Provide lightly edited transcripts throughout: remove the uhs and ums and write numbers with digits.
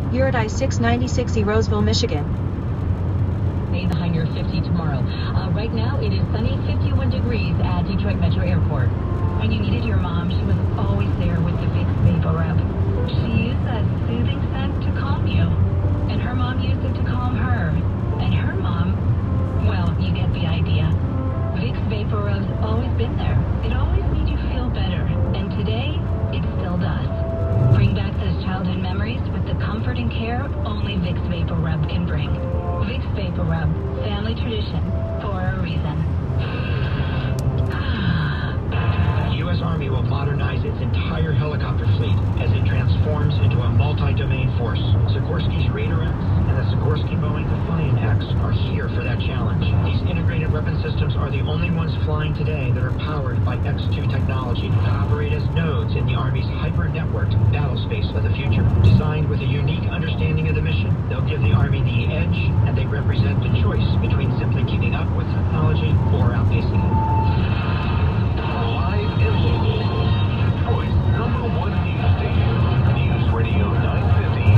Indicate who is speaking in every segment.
Speaker 1: You're at I-696 Roseville, Michigan.
Speaker 2: Behind your 50 tomorrow. Right now it is sunny, 51 degrees at Detroit Metro Airport.
Speaker 3: When you needed your mom, she was always there with the Vicks Vapor Rub. She used that soothing scent to calm you. And her mom used it to calm her. And her mom, well, you get the idea. Vicks Vapor Rub's always been there. It always made you feel better. And today, it still does. Bring back those childhood memories with the comfort and care only Vicks Vapor Rub can bring. Vicks Vapor Rub, family tradition for a reason.
Speaker 4: The U.S. Army will modernize its entire helicopter fleet as it transforms into a multi-domain force. Sikorsky's Raider X and the Sikorsky Boeing Defiant X are here for that challenge. These integrated weapon systems are the only ones flying today that are powered by X-2 technology to operate as nodes in the Army's hyper-networked battlespace of the future. Designed with a unique understanding of the mission, they'll give the Army the edge, and they represent the choice between simply keeping up with technology or outpacing it.
Speaker 5: Live and local. Detroit's #1 news station. News Radio 950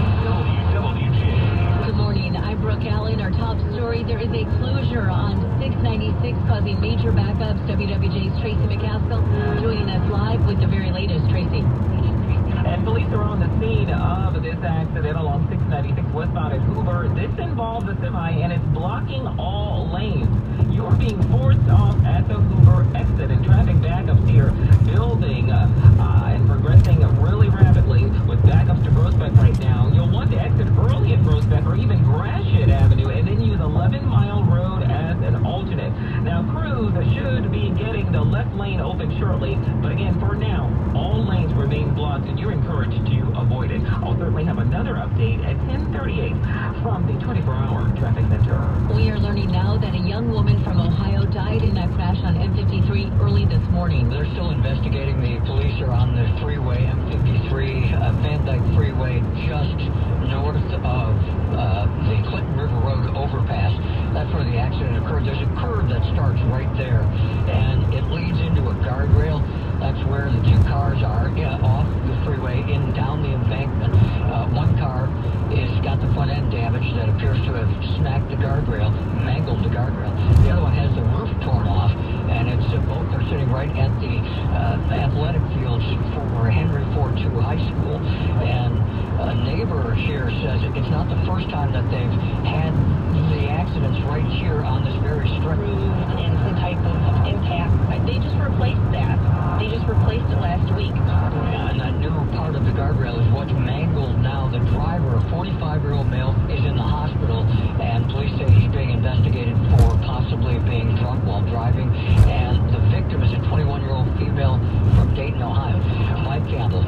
Speaker 5: WWJ.
Speaker 2: Good morning, I'm Brooke Allen. Our top story, there is a closure on 696 causing major backups. WWJ's Tracy McCaskill joining us live with the very latest. Tracy.
Speaker 6: And police are on the scene of this accident along 696 westbound at Hoover. This involves a semi and it's blocking all lanes. You're being forced off at the Hoover exit and traffic backups here building and progressing really rapidly with backups to Groesbeck right now. You'll want to exit early at Groesbeck or even Gratiot Avenue and then use 11 Mile Road as an alternate. Now crews should be getting the left lane open shortly, but again for now all lanes remain blocked and you're encouraged to avoid it. I'll certainly have another update at 10:38 from the 24-hour traffic center.
Speaker 2: We are learning now that a young woman from Ohio died in that crash on M53 early this morning.
Speaker 7: They're still investigating. The police are on the freeway, M53, Van Dyke Freeway, just north of the Clinton River Road overpass. That's where the accident occurred. There's a curve that starts right there, and it leads into a guardrail. That's where the two cars are off the freeway in down the embankment. One car is got the front end damage that appears to have smacked the guardrail, mangled the guardrail. The other one has the roof torn off, and it's both are sitting right at the athletic fields for Henry Ford II High School. And a neighbor here says it's not the first time that they've had the accidents right here on this very stretch.
Speaker 3: And some type of impact. They just replaced that. They just replaced it last week.
Speaker 7: Yeah, and that new part of the guardrail is what's mangled now. The driver, a 45-year-old male, is in the hospital, and police say he's being investigated for possibly being drunk while driving. And the victim is a 21-year-old female from Dayton, Ohio. Mike Campbell,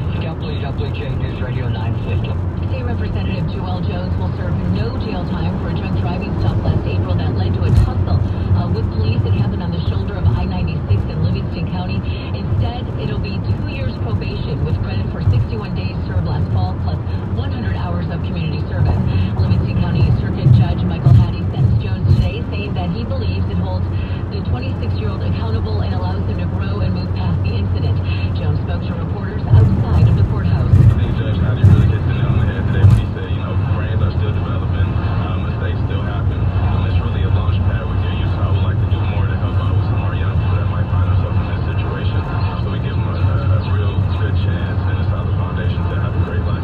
Speaker 7: WWJ News Radio 950.
Speaker 2: State Representative Joelle Jones will serve no jail time for a drunk driving stop last April that led to a tussle with police. It happened on the shoulder of I-96 in Livingston County. Instead, it'll be 2 years probation with credit for 61 days served last fall, plus 100 hours of community service. Livingston County Circuit Judge Michael Hattie sentenced Jones today, saying that he believes it holds the 26-year-old accountable and allows him to grow and move past the incident. Jones spoke to reporters outside of the courthouse.
Speaker 8: I think Judge Hattie really hit the nail on the head today when he said, brains are still developing, mistakes still happen. It's really a launch pad with your youth, so I would like to do more to help out with some of our young people that might find themselves in this situation, so we give them a real good chance and a solid foundation to have a great life.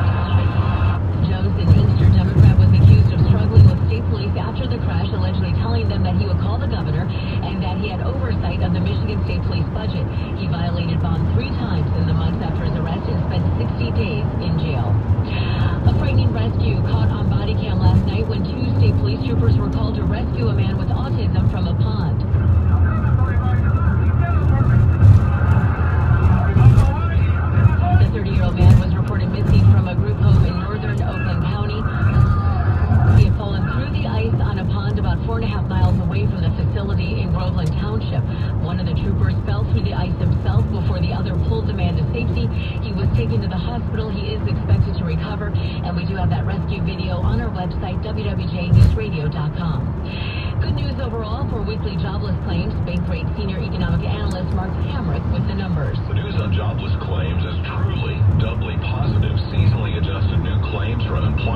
Speaker 2: Jones, an Inkster Democrat, was accused of struggling with state police after the crash, allegedly telling them that he would call the governor and that he had oversight of the Michigan State Police budget. He violated bond 3 times in the months after his arrest and spent 60 days in jail. A frightening rescue caught on body cam last night when 2 state police troopers were called to rescue a man with autism from a pond. The 30-year-old man was reported missing from a group home in northern Oakland County. He had fallen through the ice on a pond about 4.5 miles away from the facility in Groveland Township. One of the troopers fell through the ice himself before the other pulled the man to safety. He was taken to the hospital. He is expected to recover, and we do have that rescue video on our website, WWJNewsRadio.com. Good news overall for weekly jobless claims. Bankrate senior economic analyst Mark Hamrick with the numbers.
Speaker 5: The news on jobless claims is truly doubly positive. Seasonally adjusted new claims for unemployment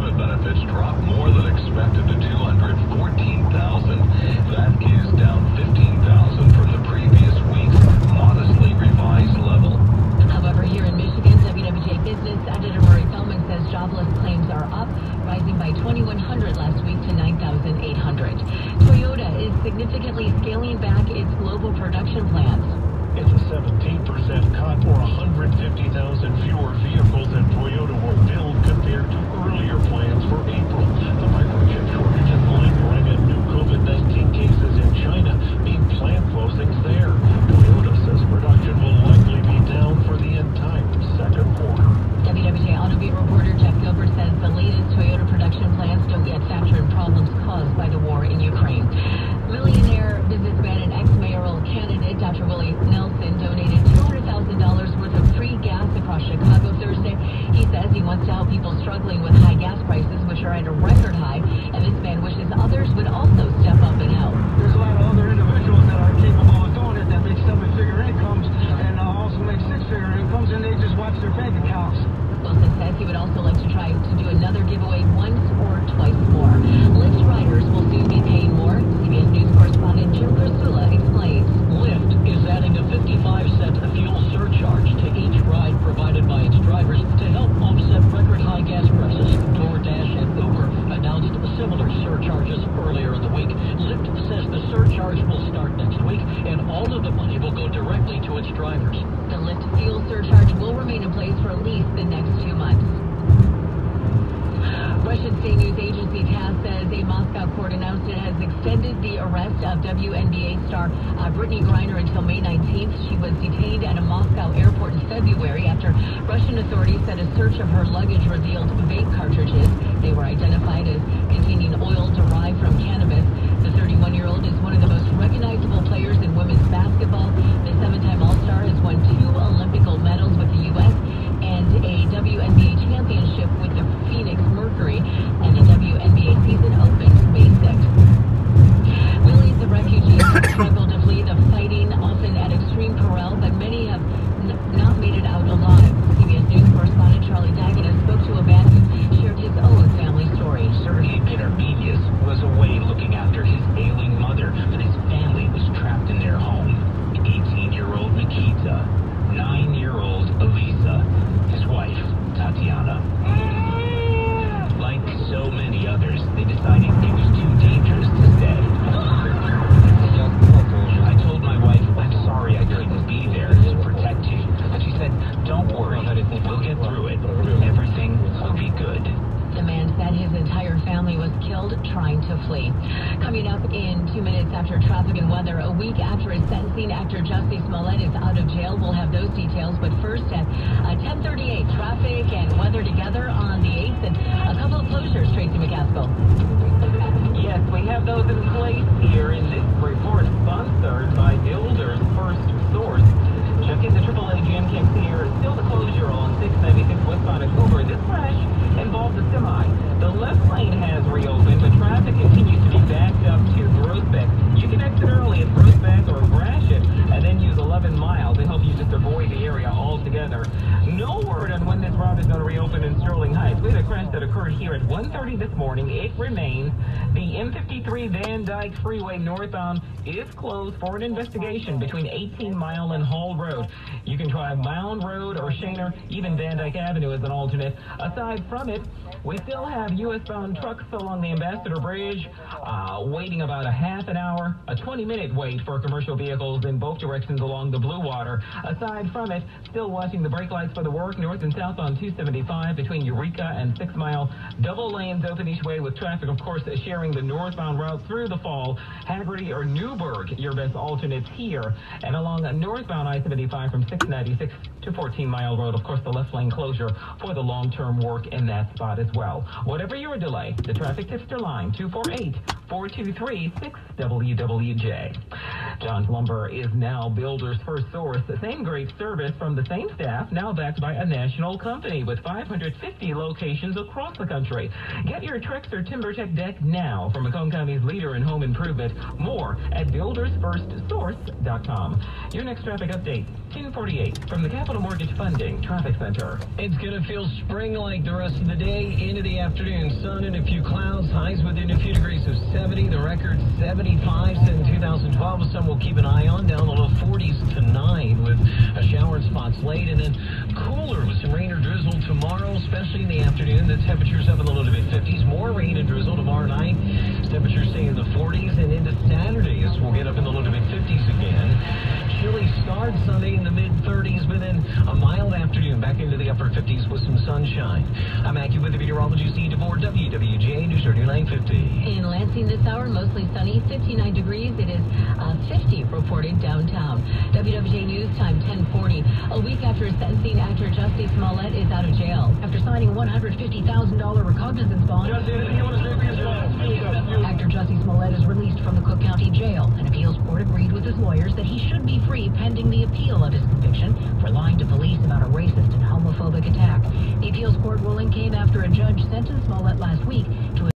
Speaker 2: its global production plans.
Speaker 5: It's a 17% cut or 150,000 fewer vehicles that Toyota will build compared to earlier plans for April. The microchip shortage is lingering and new COVID-19 cases in China mean plant closings there. Toyota says production will likely be down for the entire second quarter.
Speaker 2: WWJ Autobeat reporter Jeff Gilbert says the latest Toyota production plans don't yet factor in problems caused by the war in Ukraine. Millionaire businessman and ex-mayoral candidate Dr. Willie Nelson donated $200,000 worth of free gas across Chicago Thursday. He says he wants to help people struggling with high gas prices, which are at a record high, and this man wishes others would also step up and help.
Speaker 9: There's a lot of other individuals that are capable of doing it that make seven-figure incomes and also make six-figure incomes, and they just watch their bank accounts.
Speaker 2: Wilson says he would also like to try to do another giveaway once or twice more. Lyft riders will soon be paying more. CBS News correspondent Jim Kursula explains.
Speaker 10: Lyft is adding a 55-cent fuel surcharge to each ride provided by its drivers to help offset record high gas prices. DoorDash and Uber announced similar surcharges earlier in the week. Lyft says the surcharge will start next week, and all of the money will go directly to its drivers.
Speaker 2: The Lyft fuel surcharge will remain in place for at least the next 2 months. Russian state news agency TASS says a Moscow court announced it has extended the arrest of WNBA star Brittany Griner until May 19th. She was detained at a Moscow airport in February after Russian authorities said a search of her luggage revealed vape cartridges. They were identified as containing oil derived from cannabis. The 31-year-old is one of the most recognizable players in women's basketball. The 7-time All-Star has won 2 Olympic gold medals with the U.S. and a WNBA championship with the Phoenix Mercury, and the WNBA season opens May 6th. Millions of refugees have struggled to flee the fighting, often at extreme peril, but many have not made it out alive. CBS News correspondent Charlie Daggett spoke to a man who shared his own family story.
Speaker 4: Sergei Benerbenius was away looking after his ailing mother, but his family was trapped in their home. 18-year-old Nikita, 9-year-old Elisa, his wife, Tatiana. Like so many others, they decided it was too dangerous to stay. I told my wife, I'm sorry I couldn't be there to protect you. But she said, don't worry, we'll get through it. Everything will be good.
Speaker 2: The man said his entire family was killed trying to flee. Coming up in 2 minutes after traffic and weather, a week after his sentencing, actor Jussie Smollett is out of jail. We'll have those details, but first at 10:38, traffic and weather together on the 8th, and a couple of closures. Tracy McCaskill.
Speaker 6: Yes, we have those in place here in this report, sponsored by Builders First Source. Checking the AAA GM here, still the closure on 696 westbound at Hoover. This crash involved a semi. The left lane has reopened, but traffic continues to be backed up to Groesbeck. You can exit early at Groesbeck or Gratiot, and then use 11 miles to help you just avoid the area altogether. No word on when this route is going to reopen in Sterling Heights. We had a crash that occurred here at 1:30 this morning. It remains. The M53 Van Dyke Freeway northbound is closed for an investigation between 18 Mile and Hall Road. You can try Mound Road or Shaner, even Van Dyke Avenue as an alternate. Aside from it, we still have U.S.-bound trucks along the Ambassador Bridge, waiting about a half an hour, a 20-minute wait for commercial vehicles in both directions along the Blue Water. Aside from it, still watching the brake lights for the work north and south on 275 between Eureka and 6 Mile. Double lanes open each way with traffic, of course, sharing the northbound route through the Fall. Haggerty or Newburgh, your best alternates here. And along northbound I-75 from 696 to 14 Mile Road, of course, the left lane closure for the long-term work in that spot as well. Whatever your delay, the traffic tipster line 248-423-6WWJ. John's Lumber is now Builders First Source. The same great service from the same staff, now backed by a national company with 550 locations across the country. Get your Trex or TimberTech deck now from Macomb County's leader in home improvement. More at buildersfirstsource.com. Your next traffic update, 10:48 from the Capital Mortgage Funding Traffic Center.
Speaker 10: It's going to feel spring-like the rest of the day into the afternoon. Sun and a few clouds, highs within a few degrees of 70. The record 75 in 2012. Some we'll keep an eye on, down the low 40s tonight with a shower in spots late, and then cooler with some rain or drizzle tomorrow, especially in the afternoon. the temperatures up in the low to mid-50s. More rain and drizzle tomorrow night. Temperatures stay in the 40s, and into Saturday, we'll get up in the low to mid-50s again. Chilly start Sunday in the mid-30s, but then a mild afternoon back into the upper 50s with some sunshine. I'm Mackie with the meteorologist Steve DeVore, WWJ News Radio 950.
Speaker 2: In Lansing this hour, mostly sunny, 59 degrees. It is 50 reported downtown. WWJ News time 10:40. A week after sentencing, actor Jussie Smollett is out of jail after signing $150,000 recognizance bond. Actor Jussie Smollett is released from the Cook County Jail. An appeals court agreed with his lawyers that he should be free pending the appeal of his conviction for lying to police about a racist and homophobic attack. The appeals court ruling came after a judge sentenced Smollett last week to